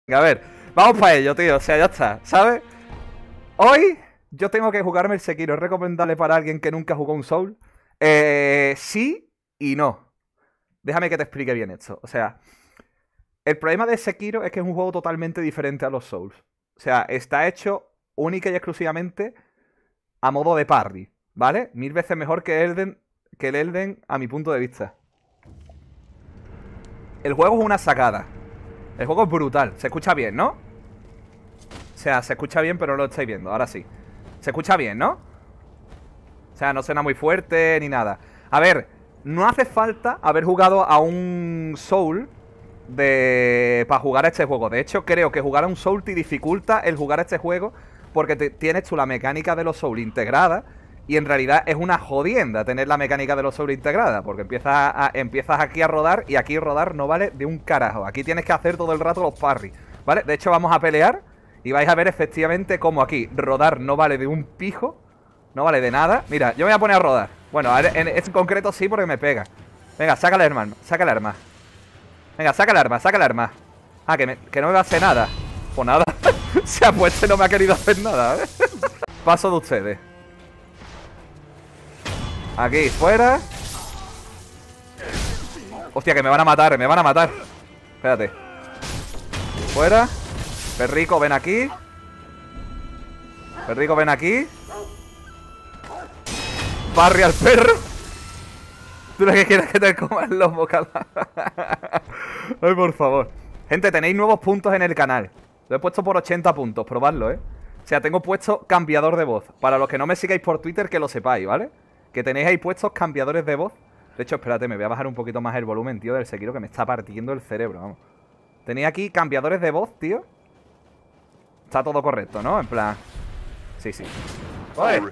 A ver, vamos para ello, tío. O sea, ya está, ¿sabes? Hoy yo tengo que jugarme el Sekiro. ¿Es recomendable para alguien que nunca jugó un Soul? Sí y no. Déjame que te explique bien esto. O sea, el problema de Sekiro es que es un juego totalmente diferente a los Souls. O sea, está hecho única y exclusivamente a modo de parry, ¿vale? 1000 veces mejor que el Elden a mi punto de vista. El juego es una sacada. El juego es brutal. Se escucha bien, ¿no? O sea, se escucha bien, pero no lo estáis viendo. Ahora sí. Se escucha bien, ¿no? O sea, no suena muy fuerte ni nada. A ver, no hace falta haber jugado a un Soul para jugar a este juego. De hecho, creo que jugar a un Soul te dificulta el jugar a este juego, porque tienes tú la mecánica de los Soul integrada. Y en realidad es una jodienda tener la mecánica de los Soul integrada, porque empiezas aquí a rodar, y aquí rodar no vale de un carajo. Aquí tienes que hacer todo el rato los parries, ¿vale? De hecho, vamos a pelear y vais a ver efectivamente cómo aquí rodar no vale de un pijo. No vale de nada. Mira, yo me voy a poner a rodar. Bueno, en este concreto sí, porque me pega. Venga, saca el arma, saca el arma. Venga, saca el arma, saca el arma. Ah, que no me va a hacer nada. Pues nada. Se ha puesto y no me ha querido hacer nada, ¿eh? Paso de ustedes. Aquí, fuera. Hostia, que me van a matar, me van a matar. Espérate. Fuera. Perrico, ven aquí. Perrico, ven aquí. Barre al perro. Tú lo que quieres que te coman los bocados. Ay, por favor. Gente, tenéis nuevos puntos en el canal. Lo he puesto por 80 puntos, probadlo, ¿eh? O sea, tengo puesto cambiador de voz. Para los que no me sigáis por Twitter, que lo sepáis, ¿vale? Que tenéis ahí puestos cambiadores de voz. De hecho, espérate, me voy a bajar un poquito más el volumen, tío, del Sekiro, que me está partiendo el cerebro, vamos. Tenéis aquí cambiadores de voz, tío. Está todo correcto, ¿no? En plan... Sí, sí. ¡Oye!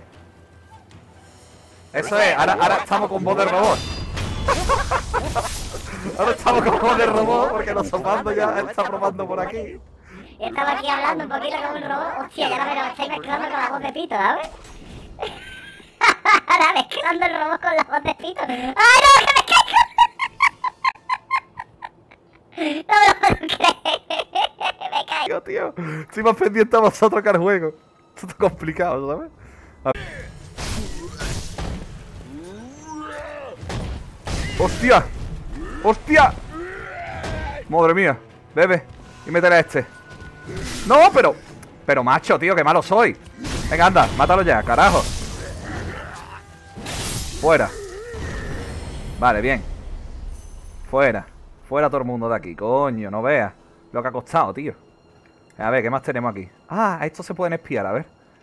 Eso es, ahora estamos con voz de robot. Ahora estamos con voz de robot, porque los sopando ya está probando por aquí. Estaba aquí hablando un poquito con un robot. Hostia, ya me lo estáis mezclando con la voz de Pito, ¿sabes? Ahora mezclando el robot con la voz de Pito. ¡Ay, no! ¡Que me caigo! No me lo puedo creer. Me caigo. Tío, estoy más pendiente a vosotros que al juego. Esto es complicado, ¿sabes? ¡Hostia! ¡Hostia! Madre mía. Bebe. Y métele a este. ¡No, pero! Pero macho, tío, qué malo soy. Venga, anda, mátalo ya, carajo. Fuera. Vale, bien. Fuera. Fuera todo el mundo de aquí, coño, no veas lo que ha costado, tío. A ver, ¿qué más tenemos aquí? Ah, estos se pueden espiar, a ver.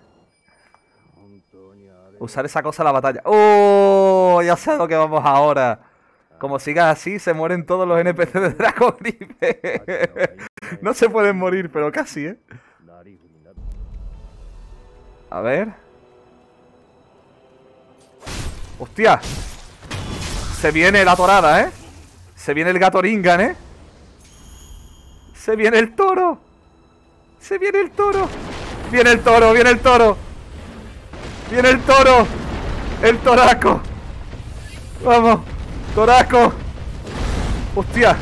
Usar esa cosa en la batalla. ¡Oh! Ya sé a lo que vamos ahora. Como sigas así, se mueren todos los NPC de Dragon Gripe. No se pueden morir, pero casi, ¿eh? A ver. ¡Hostia! Se viene la torada, ¿eh? Se viene el Gatoringan, ¿eh? Se viene el toro. Se viene el toro. Viene el toro, viene el toro. Viene el toro. El toraco. Vamos. Toraco. Hostia.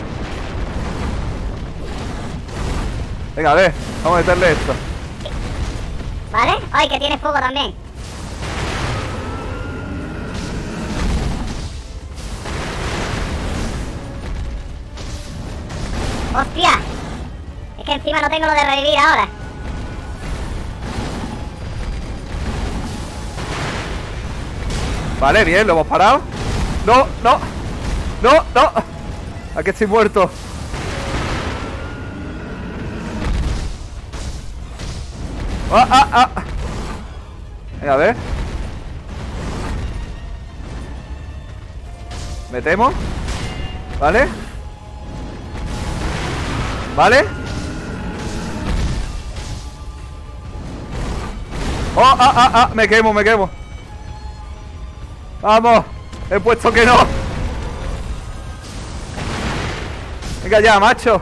Venga, a ver. Vamos a meterle esto. ¿Vale? Ay, que tiene fuego también. ¡Hostia! Es que encima no tengo lo de revivir ahora. Vale, bien, lo hemos parado. No, no. No, no. Aquí estoy muerto. Ah, ah, ah. Venga, a ver. Metemos. Vale. Vale. Oh, ah, ah, ah. Me quemo, me quemo. Vamos. He puesto que no. Venga ya, macho.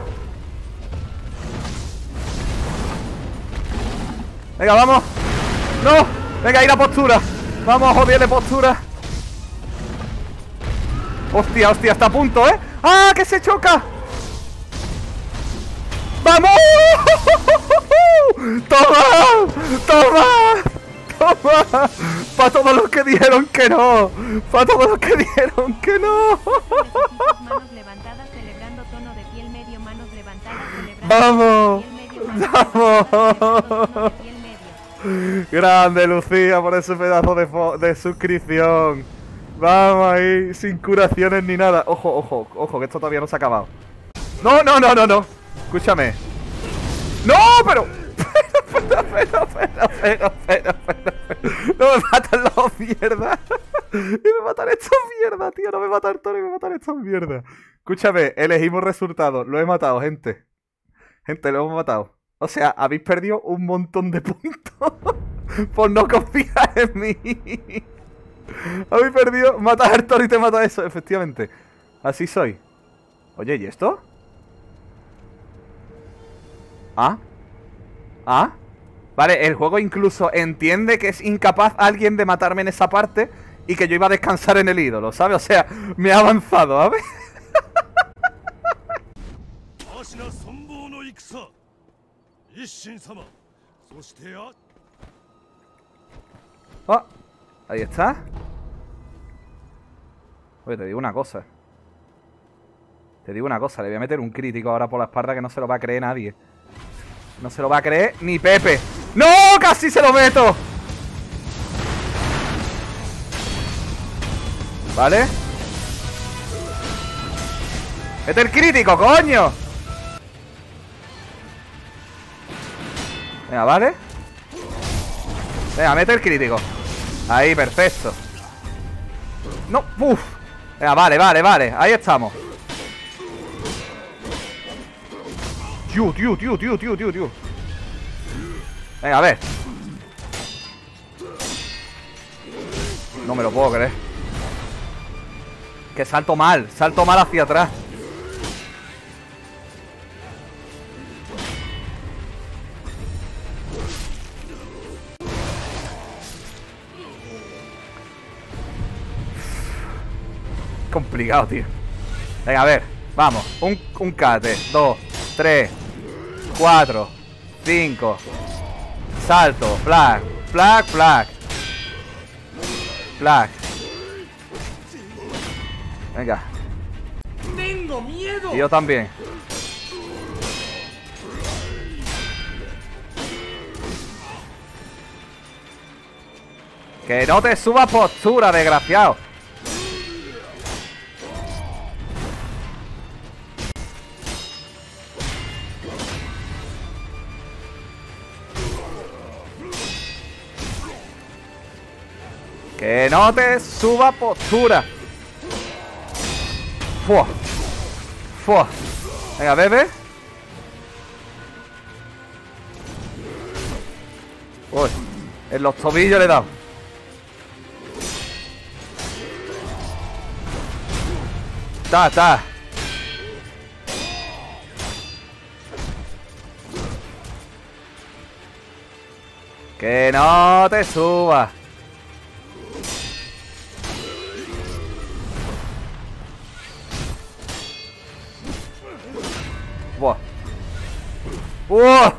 Venga, vamos. No. Venga, ahí la postura. Vamos, joderle postura. Hostia, hostia, está a punto, ¿eh? ¡Ah, que se choca! ¡Vamos! ¡Toma! ¡Toma! ¡Toma! ¡Para todos los que dijeron que no! ¡Para todos los que dijeron que no! Manos levantadas celebrando tono de piel medio, manos levantadas celebrando ¡Vamos! ¡Vamos! Grande Lucía por ese pedazo de suscripción. Vamos ahí, sin curaciones ni nada. Ojo, ojo, ojo, que esto todavía no se ha acabado. No, no, no, no, no. Escúchame. ¡No, pero! Pero. No me matan los mierda. Y me matan estos mierda, tío. No me matan todo y me matan estos mierda. Escúchame, elegimos resultados. Lo he matado, gente. Gente, lo hemos matado. O sea, habéis perdido un montón de puntos por no confiar en mí. Habéis perdido. Matas a Arthur y te mata eso, efectivamente. Así soy. Oye, ¿y esto? ¿Ah? ¿Ah? Vale, el juego incluso entiende que es incapaz alguien de matarme en esa parte y que yo iba a descansar en el ídolo, ¿sabes? O sea, me ha avanzado, ¿sabes? Oh, ahí está. Oye, te digo una cosa. Te digo una cosa, le voy a meter un crítico ahora por la espalda que no se lo va a creer nadie. No se lo va a creer ni Pepe. ¡No! ¡Casi se lo meto! ¿Vale? ¡Mete el crítico, coño! Venga, ¿vale? Venga, mete el crítico. Ahí, perfecto. No, uff. Venga, vale, vale, vale. Ahí estamos. Tío. Venga, a ver. No me lo puedo creer. Que salto mal hacia atrás. Complicado, tío. Venga, a ver, vamos. Un cate, 2, 3, 4, 5. Salto, flag. Venga. ¡Tengo miedo! Y yo también. Que no te suba postura, desgraciado. Que no te suba postura. Fua. Venga, bebe. Uy, en los tobillos le he dado. Está. Que no te suba. Buah.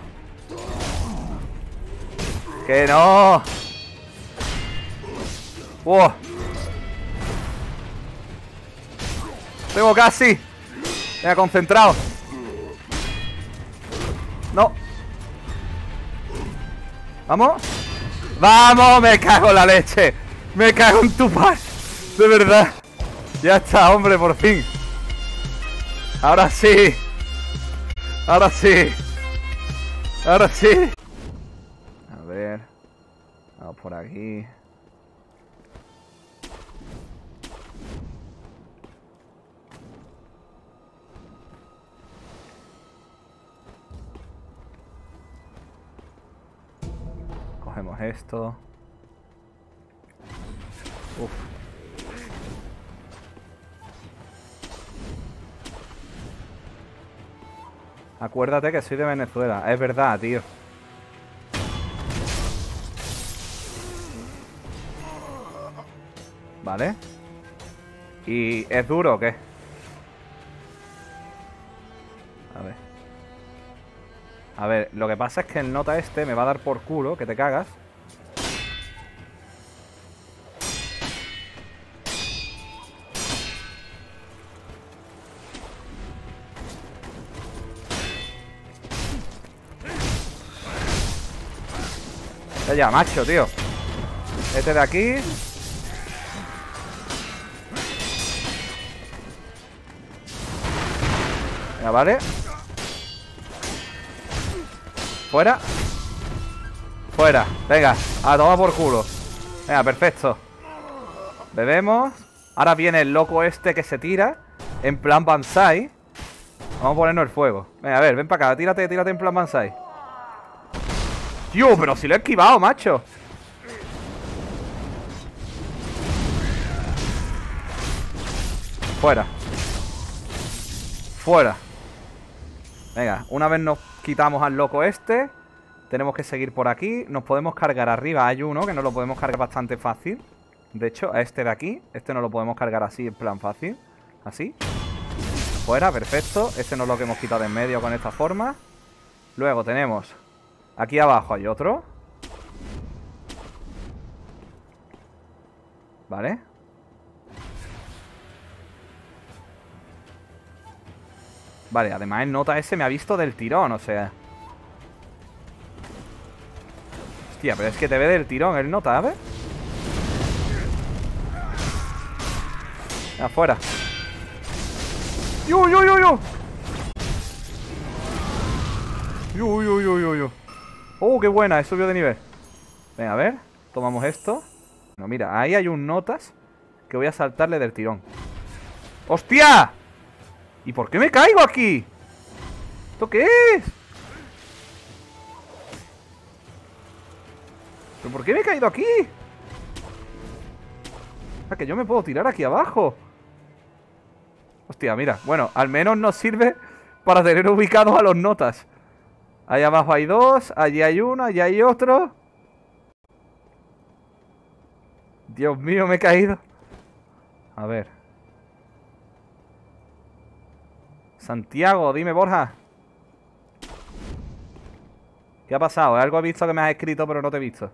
Que no. Buah. Tengo casi. Venga, concentrado. No. ¿Vamos? ¡Vamos! Me cago en la leche. Me cago en tu par. De verdad. Ya está, hombre, por fin. Ahora sí. Ahora sí. Ahora sí. A ver. Vamos por aquí. Cogemos esto. Uf. Acuérdate que soy de Venezuela. Es verdad, tío. Vale. ¿Y es duro o qué? A ver. A ver, lo que pasa es que el nota este me va a dar por culo, que te cagas. Ya, macho, tío. Este de aquí. Ya, vale. Fuera. Fuera. Venga, a tomar por culo. Venga, perfecto. Bebemos. Ahora viene el loco este que se tira en plan Banzai. Vamos a ponernos el fuego. Venga, a ver, ven para acá. Tírate en plan Banzai. Tío, pero si lo he esquivado, macho. Fuera. Fuera. Venga, una vez nos quitamos al loco este, tenemos que seguir por aquí. Nos podemos cargar arriba. Hay uno que nos lo podemos cargar bastante fácil. De hecho, a este de aquí. Este no lo podemos cargar así, en plan fácil. Así. Fuera, perfecto. Este no es lo que hemos quitado de en medio con esta forma. Luego tenemos... Aquí abajo hay otro. Vale. Vale, además el nota ese me ha visto del tirón, o sea. Hostia, pero es que te ve del tirón el nota, ¿sabes? Afuera. ¡Yu, yu, yu, yu! ¡Yu, yu, yu, yu, yu! ¡Oh, qué buena! He subido de nivel. Venga, a ver. Tomamos esto. No, mira, ahí hay un notas que voy a saltarle del tirón. ¡Hostia! ¿Y por qué me caigo aquí? ¿Esto qué es? ¿Pero por qué me he caído aquí? Ah, que yo me puedo tirar aquí abajo. Hostia, mira. Bueno, al menos nos sirve para tener ubicados a los notas. Ahí abajo hay dos. Allí hay uno, allí hay otro. Dios mío, me he caído. A ver. Santiago, dime, Borja. ¿Qué ha pasado? Algo he visto que me has escrito, pero no te he visto.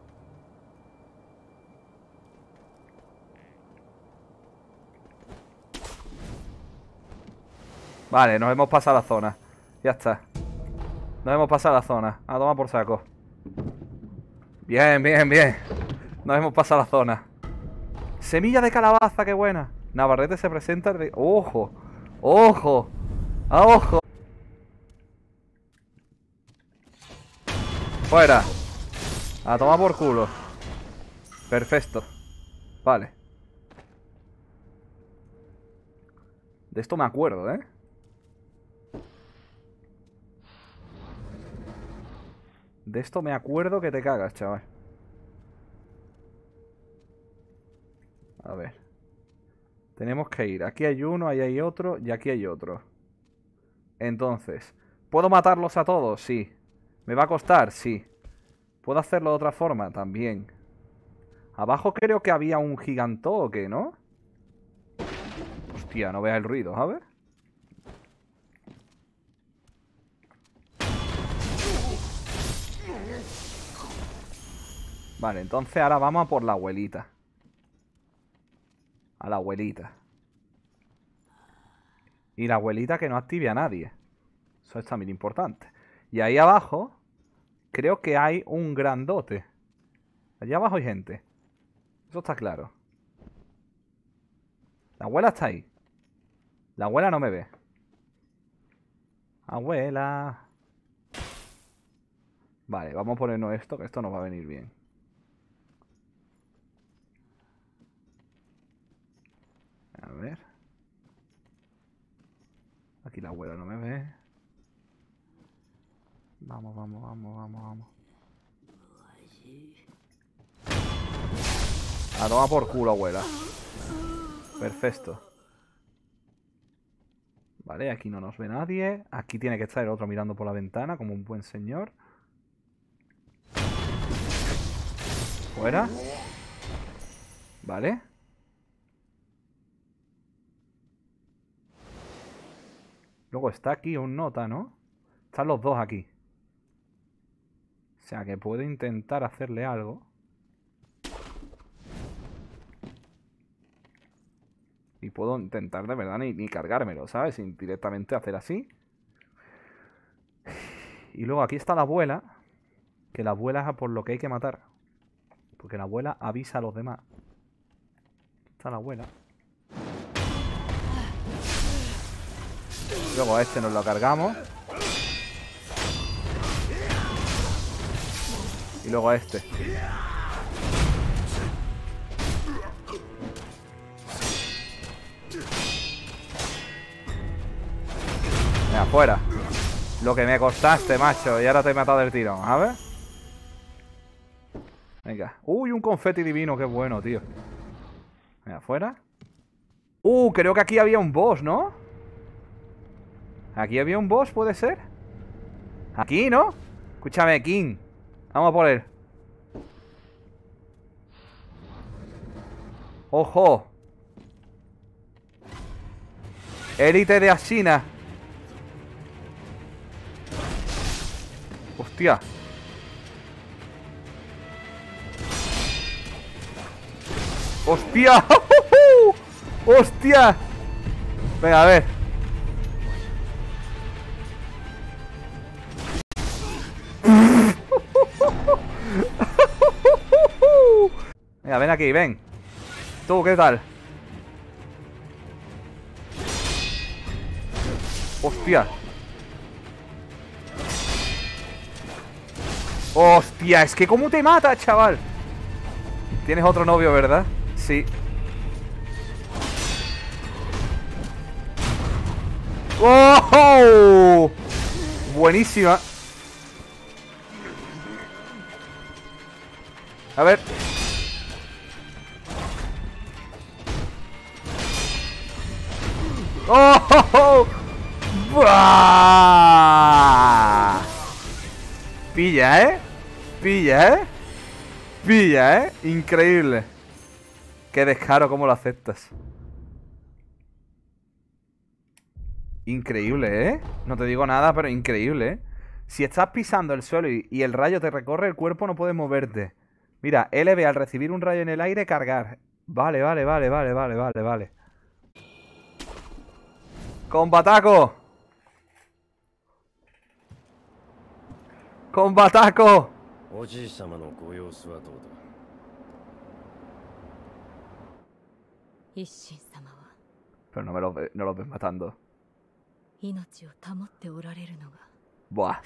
Vale, nos hemos pasado la zona. Ya está. Nos hemos pasado la zona. A tomar por saco. Bien, bien, bien. Nos hemos pasado la zona. Semilla de calabaza, qué buena. Navarrete se presenta... ¡Ojo! ¡Ojo! ¡A ojo! Fuera. A tomar por culo. Perfecto. Vale. De esto me acuerdo, ¿eh? De esto me acuerdo que te cagas, chaval. A ver. Tenemos que ir. Aquí hay uno, ahí hay otro y aquí hay otro. Entonces, ¿puedo matarlos a todos? Sí. ¿Me va a costar? Sí. ¿Puedo hacerlo de otra forma? También. Abajo creo que había un gigantoque, ¿no? Hostia, no veas el ruido, ¿sabes? Vale, entonces ahora vamos a por la abuelita. A la abuelita. Y la abuelita que no active a nadie. Eso es también importante. Y ahí abajo creo que hay un grandote. Allá abajo hay gente. Eso está claro. La abuela está ahí. La abuela no me ve. Abuela. Vale, vamos a ponernos esto, que esto nos va a venir bien. A ver. Aquí la abuela no me ve. Vamos, vamos, vamos, vamos, vamos. A tomar por culo, abuela. Perfecto. Vale, aquí no nos ve nadie. Aquí tiene que estar el otro mirando por la ventana, como un buen señor. Fuera. Vale. Luego está aquí un nota, ¿no? Están los dos aquí. O sea que puedo intentar hacerle algo. Y puedo intentar de verdad ni cargármelo, ¿sabes? Sin directamente hacer así. Y luego aquí está la abuela. Que la abuela es a por lo que hay que matar. Porque la abuela avisa a los demás. Está la abuela. Luego a este nos lo cargamos. Y luego a este. Venga, fuera. Lo que me costaste, macho. Y ahora te he matado del tirón. A ver. Venga. Uy, un confeti divino. Qué bueno, tío. Venga, fuera. Creo que aquí había un boss, ¿no? Aquí había un boss, ¿puede ser? Aquí, ¿no? Escúchame, King. Vamos a por él. ¡Ojo! Élite de Ashina. Hostia. ¡Hostia! ¡Hostia! Venga, a ver. Venga, ven aquí, ven. ¿Tú qué tal? ¡Hostia! ¡Hostia! Es que cómo te mata, chaval. Tienes otro novio, ¿verdad? Sí. ¡Oh! Buenísima. A ver. ¡Oh! ¡Buah! Pilla, ¿eh? Pilla, ¿eh? Pilla, ¿eh? Increíble. Qué descaro, cómo lo aceptas. Increíble, ¿eh? No te digo nada, pero increíble, ¿eh? Si estás pisando el suelo y el rayo te recorre el cuerpo, no puedes moverte. Mira, LB al recibir un rayo en el aire, cargar. Vale. ¡Combataco! ¡Combataco! Pero no los ves matando. Buah.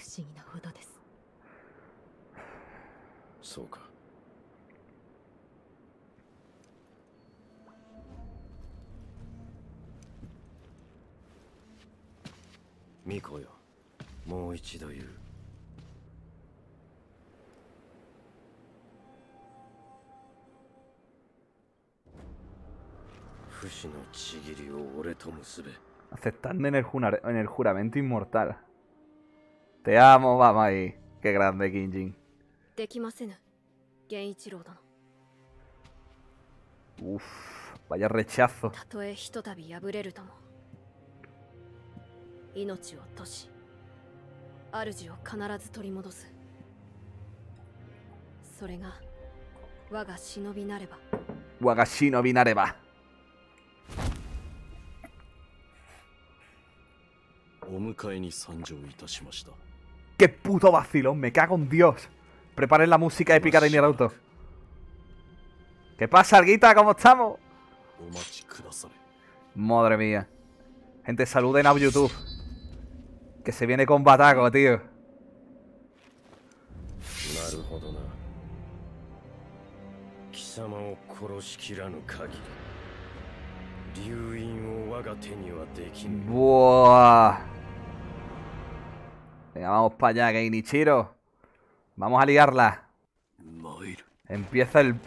Miko yo, mou ichido yu. Fushi no chigiri o ore to musube. Aceptando en el juramento inmortal. Te amo, vamos ahí. Qué grande, Kinjin. Uff, vaya rechazo. Wagashinobi nareba. ¡Qué puto vacilón! ¡Me cago en Dios! Preparen la música épica de Nier Auto. ¿Qué pasa, Alguita? ¿Cómo estamos? Madre mía. Gente, saluden a YouTube. Que se viene con Bataco, tío. Buah. Venga, vamos para allá, Geinichiro. Vamos a liarla. Empieza el...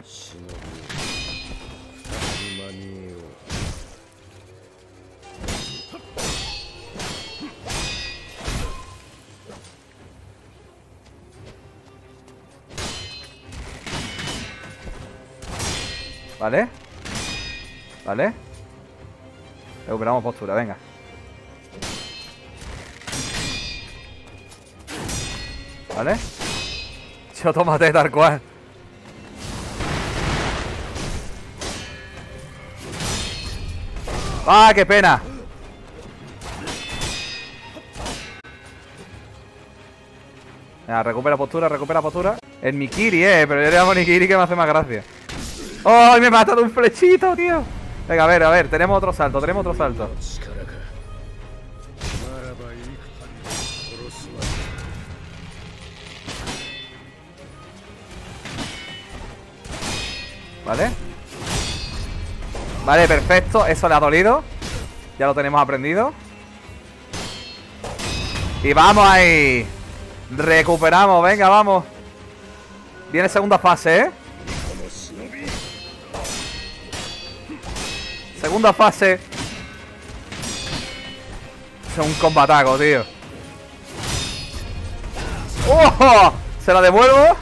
¿Vale? ¿Vale? Recuperamos postura, venga. ¿Vale? Macho, tómate tal cual. ¡Ah, qué pena! Venga, recupera postura, recupera postura. El Mikiri, pero yo le llamo Nikiri que me hace más gracia. ¡Oh, me mata de un flechito, tío! Venga, a ver, tenemos otro salto, tenemos otro salto. Vale. Vale, perfecto, eso le ha dolido. Ya lo tenemos aprendido. Y vamos ahí. Recuperamos, venga, vamos. Viene segunda fase, ¿eh? Segunda fase. Es un combataco, tío. ¡Oh! Se la devuelvo.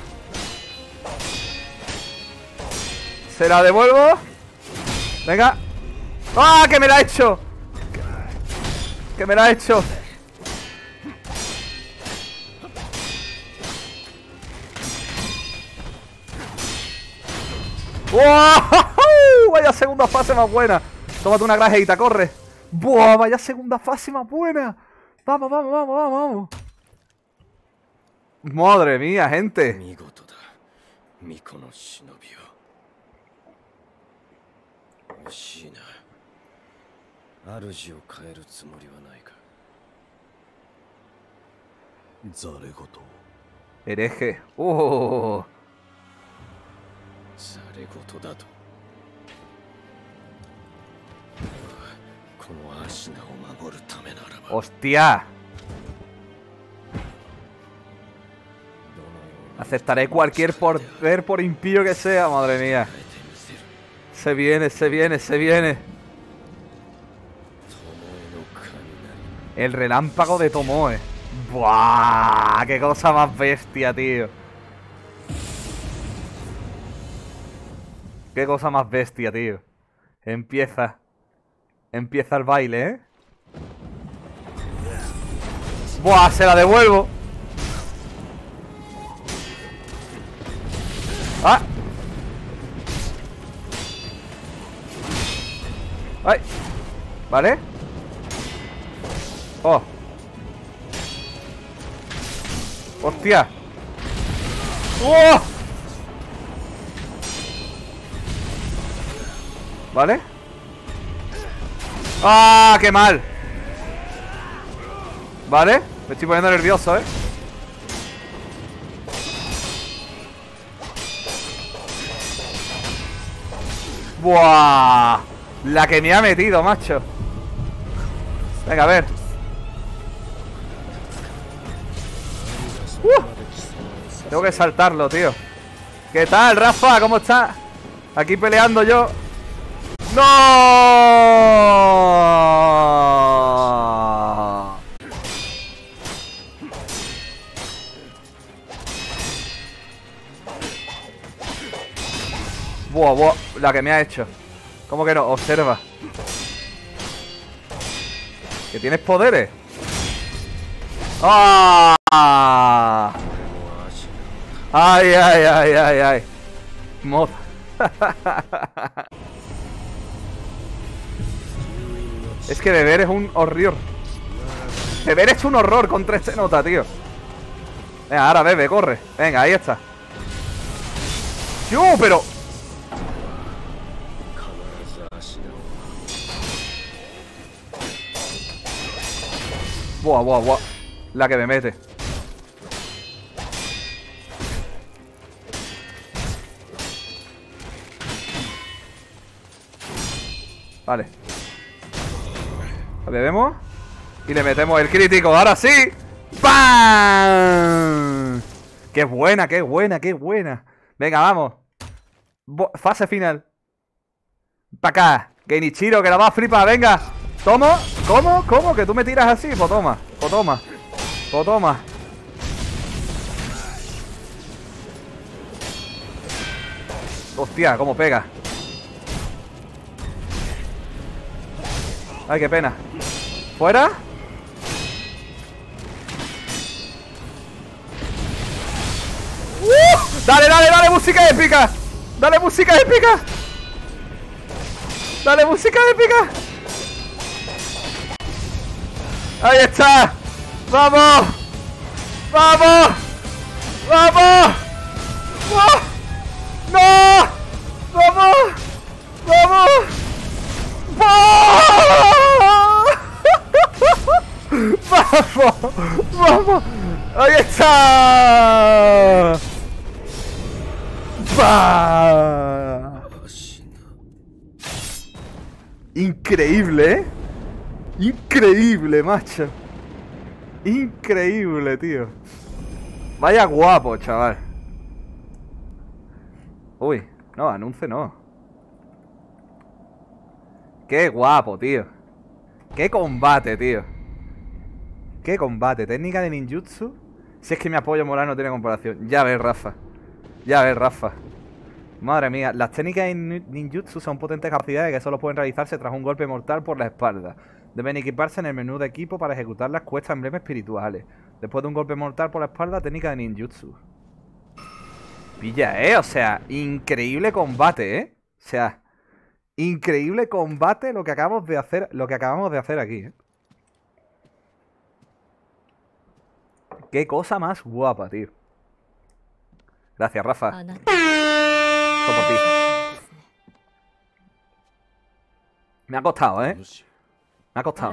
Se la devuelvo. Venga. ¡Ah! ¡Que me la ha hecho! ¡Que me la ha hecho! ¡Wow! Vaya segunda fase más buena. Tómate una grajeita, corre. ¡Buah! Vaya segunda fase más buena. Vamos, vamos, vamos, vamos, vamos. Madre mía, gente. Hereje. ¡Hostia! Aceptaré cualquier poder por impío que sea, madre mía. Se viene, se viene, se viene. El relámpago de Tomoe. ¡Buah! ¡Qué cosa más bestia, tío! ¡Qué cosa más bestia, tío! Empieza el baile, ¿eh? ¡Buah! ¡Se la devuelvo! ¡Ah! ¡Ay! ¿Vale? ¡Oh! ¡Hostia! ¡Oh! ¿Vale? ¡Ah! ¡Qué mal! ¿Vale? Me estoy poniendo nervioso, ¿eh? ¡Buah! La que me ha metido, macho. Venga, a ver. Tengo que saltarlo, tío. ¿Qué tal, Rafa? ¿Cómo estás? Aquí peleando yo. ¡No! Buah, buah, la que me ha hecho. ¿Cómo que no? Observa. ¿Que tienes poderes? ¡Ah! ¡Ay, ay, ay, ay, ay! Mod. Es que beber es un horror. Beber es un horror contra este nota, tío. Venga, ahora bebe, corre. Venga, ahí está. ¡Yo, pero! Buah, buah, buah. La que me mete. Vale. La bebemos. Y le metemos el crítico. ¡Ahora sí! ¡Pam! ¡Qué buena, qué buena, qué buena! Venga, vamos. Fase final. Pa' acá. Genichiro, que la va a flipar. Venga. Toma. ¿Cómo? ¿Cómo? ¿Que tú me tiras así? Pues toma. Pues toma. Pues toma. Hostia, cómo pega. Ay, qué pena. ¿Fuera? Dale, dale, dale, música épica. Dale, música épica. Dale, música épica. Ahí está. ¡Vamos! ¡Vamos! ¡Vamos! ¡No! ¡No! ¡Vamos! ¡Vamos! ¡Vamos! ¡Vamos! ¡Ahí está! ¡Bah! Increíble, ¿eh? Increíble, macho. Increíble, tío. Vaya guapo, chaval. Uy, no, anuncio no. Qué guapo, tío. Qué combate, tío. Qué combate. Técnica de ninjutsu. Si es que mi apoyo moral no tiene comparación. Ya ves, Rafa. Ya ves, Rafa. Madre mía, las técnicas de ninjutsu son potentes capacidades que solo pueden realizarse tras un golpe mortal por la espalda. Deben equiparse en el menú de equipo para ejecutarlas cuesta emblemas espirituales. Después de un golpe mortal por la espalda, técnica de ninjutsu. Pilla, o sea, increíble combate, o sea, increíble combate lo que acabamos de hacer, aquí, Qué cosa más guapa, tío. Gracias, Rafa. Todo por ti. Me ha costado, Me ha costado.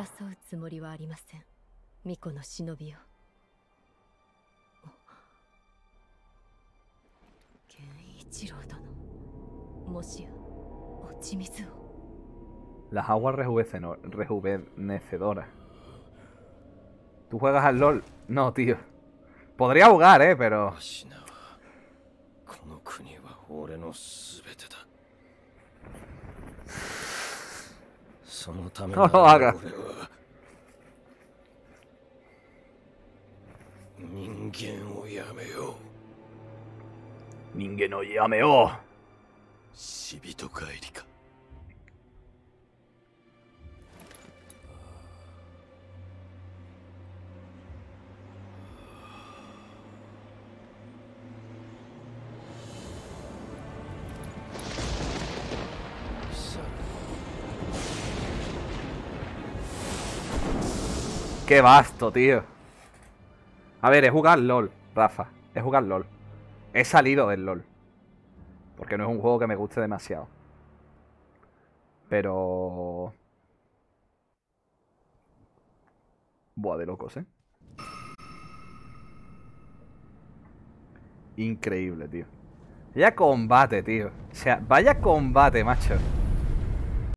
Las aguas rejuvenecedoras. ¿Tú juegas al LOL? No, tío. Podría jugar, pero... No lo hagas. Ningen o yameo. Qué vasto, tío. A ver, es jugar LOL, Rafa. Es jugar LOL. He salido del LOL. Porque no es un juego que me guste demasiado. Pero... Buah, de locos, Increíble, tío. Vaya combate, tío. O sea, vaya combate, macho.